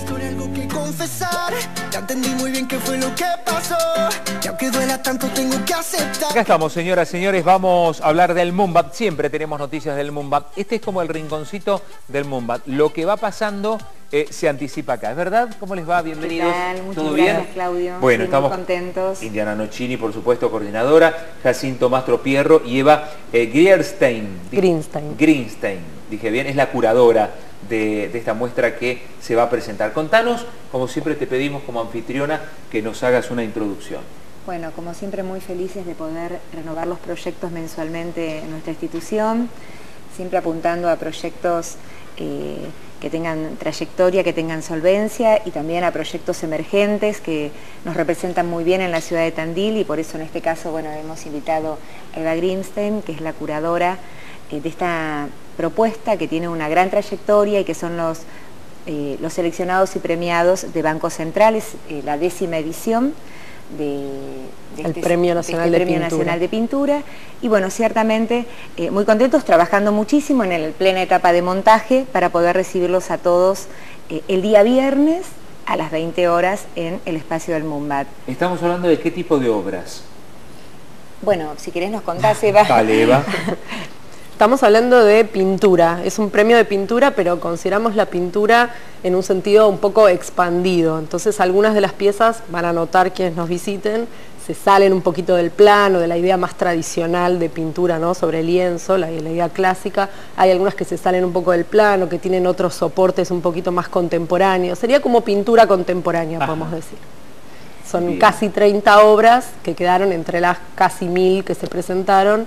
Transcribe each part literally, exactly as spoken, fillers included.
historia, algo que confesar. Ya entendí muy bien qué fue lo que pasó. Y aunque duela tanto, tengo que aceptar. Acá estamos, señoras y señores, vamos a hablar del Mumbat. Siempre tenemos noticias del Mumbat. Este es como el rinconcito del Mumbat. Lo que va pasando eh, se anticipa acá. ¿Es verdad? ¿Cómo les va? Bienvenidos. ¿Qué tal? Muchas ¿Todo gracias, bien? Claudio. Bueno, sí, estamos muy contentos. Indiana Nocini, por supuesto, coordinadora, Jacinto Mastro Pierro y Eva eh, Grierstein. Greenstein. Greenstein. Dije bien, es la curadora de, de esta muestra que se va a presentar. Contanos, como siempre te pedimos como anfitriona, que nos hagas una introducción. Bueno, como siempre muy felices de poder renovar los proyectos mensualmente en nuestra institución, siempre apuntando a proyectos eh, que tengan trayectoria, que tengan solvencia y también a proyectos emergentes que nos representan muy bien en la ciudad de Tandil, y por eso en este caso, bueno, hemos invitado a Eva Greenstein, que es la curadora eh, de esta propuesta que tiene una gran trayectoria y que son los, eh, los seleccionados y premiados de Banco Central, es eh, la décima edición de, de el este, Premio Nacional de, este de, Premio Pintura. Nacional de Pintura. Y bueno, ciertamente eh, muy contentos, trabajando muchísimo en la plena etapa de montaje para poder recibirlos a todos eh, el día viernes a las veinte horas en el espacio del Mumbat. Estamos hablando de qué tipo de obras. Bueno, si querés nos contás, Eva. Dale, Eva. Estamos hablando de pintura, es un premio de pintura, pero consideramos la pintura en un sentido un poco expandido. Entonces algunas de las piezas, van a notar quienes nos visiten, se salen un poquito del plano, de la idea más tradicional de pintura, ¿no? Sobre lienzo, la, la idea clásica. Hay algunas que se salen un poco del plano, que tienen otros soportes un poquito más contemporáneos. Sería como pintura contemporánea, Ajá. podemos decir. Son Bien. casi treinta obras que quedaron entre las casi mil que se presentaron,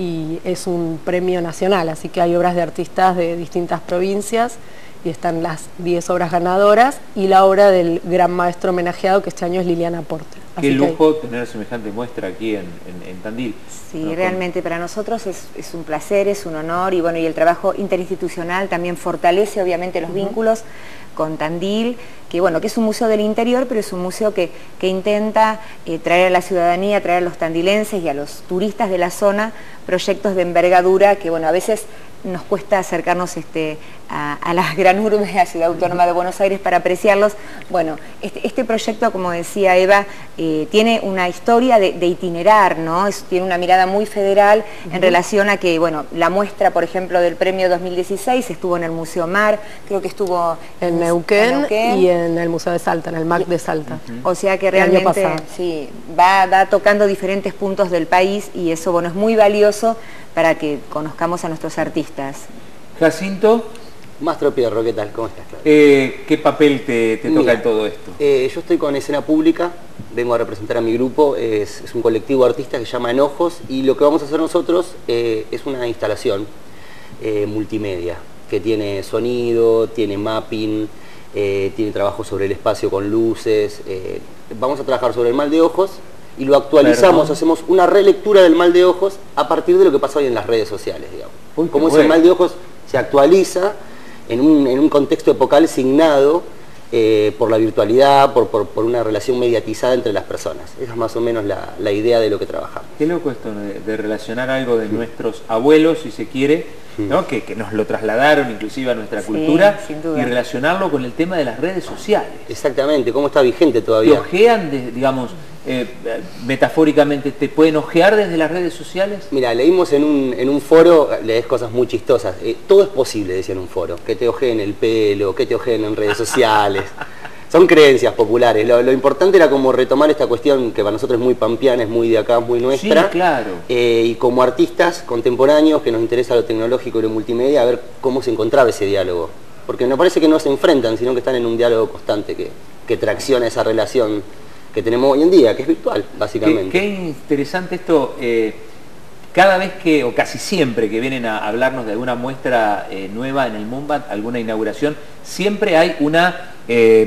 y es un premio nacional, así que hay obras de artistas de distintas provincias y están las diez obras ganadoras y la obra del gran maestro homenajeado, que este año es Liliana Porter. Qué Así lujo tener semejante muestra aquí en, en, en Tandil. Sí, ¿No? realmente para nosotros es, es un placer, es un honor, y bueno, y el trabajo interinstitucional también fortalece obviamente los uh-huh. vínculos con Tandil, que bueno, que es un museo del interior, pero es un museo que, que intenta eh, traer a la ciudadanía, traer a los tandilenses y a los turistas de la zona proyectos de envergadura que bueno, a veces nos cuesta acercarnos este, a, a las gran urbes, a la Ciudad Autónoma de Buenos Aires, para apreciarlos. Bueno, este, este proyecto, como decía Eva, eh, tiene una historia de, de itinerar, ¿no? Es, tiene una mirada muy federal uh-huh. en relación a que, bueno, la muestra, por ejemplo, del premio dos mil dieciséis estuvo en el Museo Mar, creo que estuvo en, en, Neuquén, en Neuquén y en el Museo de Salta, en el M A C de Salta. Uh-huh. O sea que realmente sí, va, va tocando diferentes puntos del país, y eso, bueno, es muy valioso para que conozcamos a nuestros artistas. Jacinto. Mastro Pierro, ¿qué tal? ¿Cómo estás? Eh, ¿Qué papel te, te toca Mira, en todo esto? Eh, yo estoy con Escena Pública, vengo a representar a mi grupo, es, es un colectivo de artistas que se llama Enojos, y lo que vamos a hacer nosotros eh, es una instalación eh, multimedia, que tiene sonido, tiene mapping, eh, tiene trabajo sobre el espacio con luces. Eh, vamos a trabajar sobre el mal de ojos, y lo actualizamos, Perdón. hacemos una relectura del mal de ojos a partir de lo que pasa hoy en las redes sociales, digamos. Uy, Como ese bueno. mal de ojos se actualiza en un, en un contexto epocal signado eh, por la virtualidad, por, por, por una relación mediatizada entre las personas. Esa es más o menos la, la idea de lo que trabajamos. Qué loco esto de, de relacionar algo de sí. nuestros abuelos, si se quiere, sí. ¿no? que, que nos lo trasladaron inclusive a nuestra sí, cultura, sin duda. Y relacionarlo con el tema de las redes sociales. Exactamente, cómo está vigente todavía. ¿Te ojean, de, digamos, eh, metafóricamente, te pueden ojear desde las redes sociales? Mira, leímos en un, en un foro, lees cosas muy chistosas. Eh, todo es posible, decía en un foro. Que te ojeen el pelo, que te ojeen en redes sociales. Son creencias populares. Lo, lo importante era como retomar esta cuestión que para nosotros es muy pampeana, es muy de acá, muy nuestra. Sí, claro. Eh, y como artistas contemporáneos que nos interesa lo tecnológico y lo multimedia, a ver cómo se encontraba ese diálogo. Porque me parece que no se enfrentan, sino que están en un diálogo constante que, que tracciona esa relación que tenemos hoy en día, que es virtual, básicamente. Qué, qué interesante esto. Eh, cada vez que, o casi siempre que vienen a hablarnos de alguna muestra eh, nueva en el Mumbat, alguna inauguración, siempre hay una... Eh,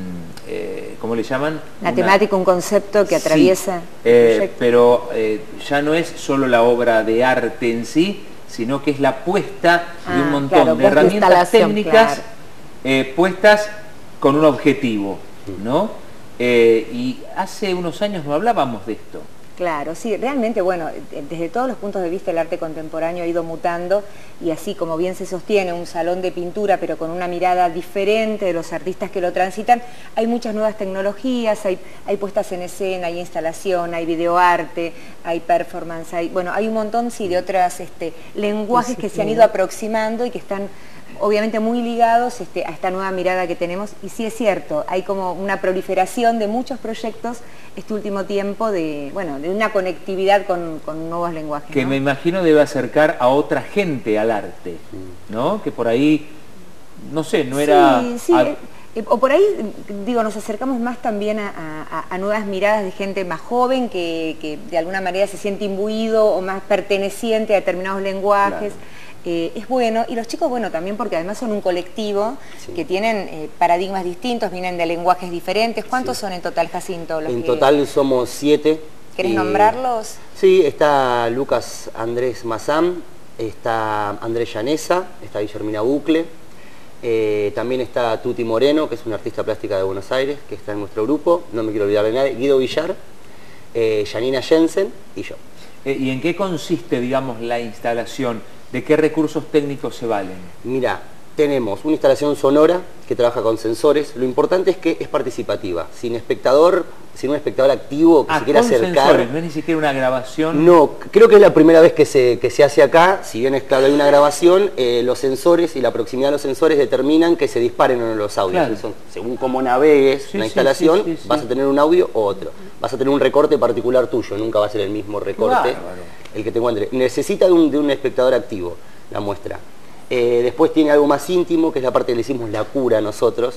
eh, ¿cómo le llaman? La una... temática, un concepto que atraviesa sí, eh, pero eh, ya no es solo la obra de arte en sí, sino que es la puesta ah, de un montón claro, de herramientas técnicas claro. eh, puestas con un objetivo, ¿no? Eh, y hace unos años no hablábamos de esto. Claro, sí, realmente, bueno, desde todos los puntos de vista el arte contemporáneo ha ido mutando y así como bien se sostiene un salón de pintura pero con una mirada diferente de los artistas que lo transitan, hay muchas nuevas tecnologías, hay, hay puestas en escena, hay instalación, hay videoarte, hay performance, hay, bueno, hay un montón sí, de otros este, lenguajes que se han ido aproximando y que están obviamente muy ligados este, a esta nueva mirada que tenemos, y sí es cierto, hay como una proliferación de muchos proyectos este último tiempo de, bueno, de una conectividad con, con nuevos lenguajes. Que ¿no? me imagino debe acercar a otra gente al arte, ¿no? Que por ahí, no sé, no era... Sí, sí, a... eh, o por ahí, digo, nos acercamos más también a, a, a nuevas miradas de gente más joven que, que de alguna manera se siente imbuido o más perteneciente a determinados lenguajes. Claro. Eh, es bueno, y los chicos, bueno, también porque además son un colectivo sí. que tienen eh, paradigmas distintos, vienen de lenguajes diferentes. ¿Cuántos sí. son en total, Jacinto? Los en que... total somos siete. ¿Querés eh, nombrarlos? Sí, está Lucas Andrés Mazán, está Andrés Llanesa, está Guillermina Bucle, eh, también está Tuti Moreno, que es una artista plástica de Buenos Aires, que está en nuestro grupo, no me quiero olvidar de nadie, Guido Villar, eh, Janina Jensen y yo. Eh, ¿Y en qué consiste, digamos, la instalación? ¿De qué recursos técnicos se valen? Mira, tenemos una instalación sonora que trabaja con sensores. Lo importante es que es participativa. Sin espectador, sin un espectador activo que ah, se quiera con acercar. Sensores, no es ni siquiera una grabación. No, creo que es la primera vez que se, que se hace acá. Si bien es claro, hay una grabación, eh, los sensores y la proximidad de los sensores determinan que se disparen o no los audios. Claro. Son, según cómo navegues sí, la instalación, sí, sí, sí, vas sí. a tener un audio o otro. Vas a tener un recorte particular tuyo, nunca va a ser el mismo recorte. Bárbaro. El que te encuentre. Necesita de un, de un espectador activo la muestra. Eh, después tiene algo más íntimo, que es la parte que le hicimos la cura nosotros,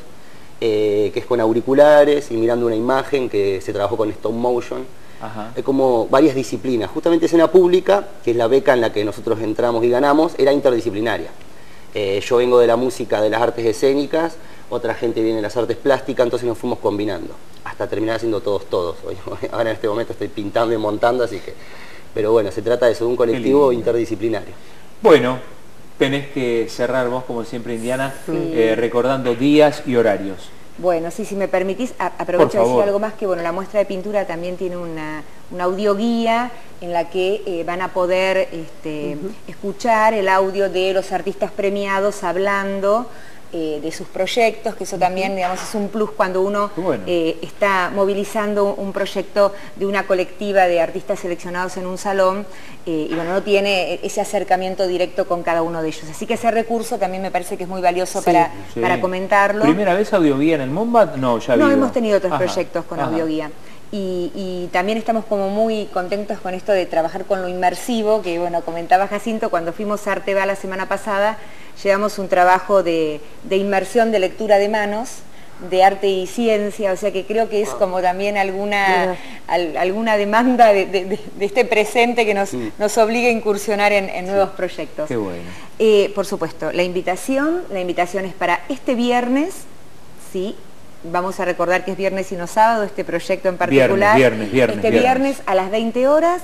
eh, que es con auriculares y mirando una imagen que se trabajó con stop motion. Ajá. Es como varias disciplinas. Justamente escena pública, que es la beca en la que nosotros entramos y ganamos, era interdisciplinaria. Eh, yo vengo de la música, de las artes escénicas, otra gente viene de las artes plásticas, entonces nos fuimos combinando, hasta terminar haciendo todos todos. Ahora en este momento estoy pintando y montando, así que... Pero bueno, se trata de eso, de un colectivo interdisciplinario. Bueno, tenés que cerrar vos, como siempre, Indiana, sí. eh, recordando días y horarios. Bueno, sí, si me permitís, a, aprovecho a decir algo más, que bueno, la muestra de pintura también tiene una, una audioguía en la que eh, van a poder este, uh-huh. escuchar el audio de los artistas premiados hablando Eh, de sus proyectos, que eso también, digamos, es un plus cuando uno bueno. eh, está movilizando un proyecto de una colectiva de artistas seleccionados en un salón eh, y bueno, no tiene ese acercamiento directo con cada uno de ellos. Así que ese recurso también me parece que es muy valioso sí, para, sí. para comentarlo. ¿Primera vez audioguía en el Mombat? No, ya No, habido. hemos tenido otros Ajá. proyectos con Ajá. audioguía. Y, y también estamos como muy contentos con esto de trabajar con lo inmersivo, que bueno, comentaba Jacinto, cuando fuimos a Arteba la semana pasada, llevamos un trabajo de, de inmersión de lectura de manos, de arte y ciencia, o sea que creo que es como también alguna, al, alguna demanda de, de, de este presente que nos, sí. nos obliga a incursionar en, en nuevos sí. proyectos. Qué bueno. Eh, por supuesto, la invitación, la invitación es para este viernes, sí, vamos a recordar que es viernes y no sábado, este proyecto en particular. Viernes, viernes, viernes. Este viernes, viernes a las veinte horas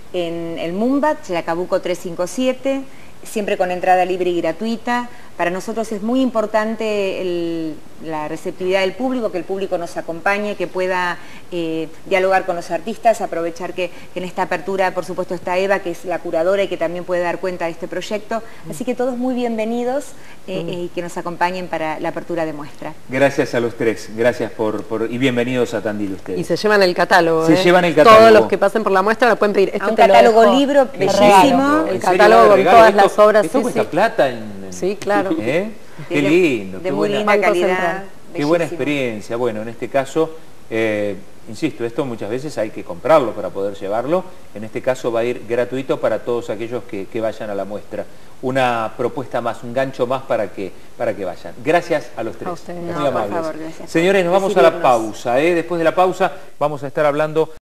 en el Mumbat, Chacabuco trescientos cincuenta y siete, siempre con entrada libre y gratuita. Para nosotros es muy importante el, la receptividad del público, que el público nos acompañe, que pueda eh, dialogar con los artistas, aprovechar que, que en esta apertura, por supuesto, está Eva, que es la curadora y que también puede dar cuenta de este proyecto. Así que todos muy bienvenidos eh, mm. eh, y que nos acompañen para la apertura de muestra. Gracias a los tres, gracias por, por y bienvenidos a Tandil ustedes. Y se llevan el catálogo. Se ¿eh? llevan el catálogo. Todos los que pasen por la muestra lo pueden pedir. Este a un catálogo libro bellísimo. El catálogo con todas esto, las obras. Esto sí, cuesta sí. plata en... Sí, claro. ¿Eh? Qué lindo, de qué muy buena, linda calidad. Qué buena experiencia. Bueno, en este caso, eh, insisto, esto muchas veces hay que comprarlo para poder llevarlo. En este caso va a ir gratuito para todos aquellos que, que vayan a la muestra. Una propuesta más, un gancho más para que, para que vayan. Gracias a los tres. A usted, muy no, amables. Por favor, gracias. Señores, nos vamos a la pausa. ¿eh? Después de la pausa vamos a estar hablando...